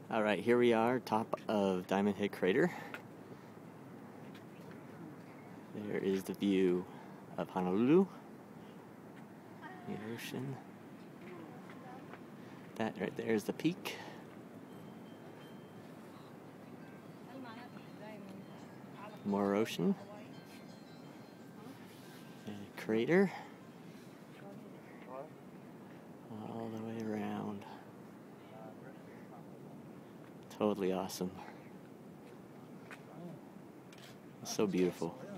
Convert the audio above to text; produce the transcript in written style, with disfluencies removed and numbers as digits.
Alright, here we are, top of Diamondhead crater. There is the view of Honolulu, the ocean. That right there is the peak. More ocean. And a crater. All the way around. Totally awesome. So beautiful.